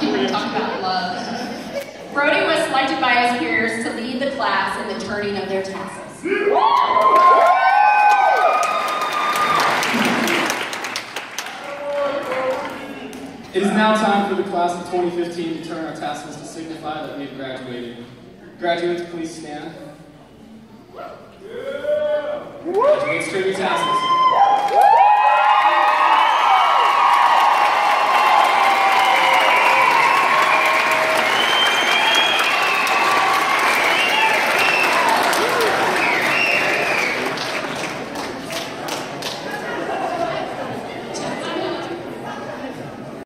Talk about love. Brodie was selected by his peers to lead the class in the turning of their tassels. It is now time for the class of 2015 to turn our tassels to signify that we have graduated. Graduates, please stand. Graduates, turn your tassels.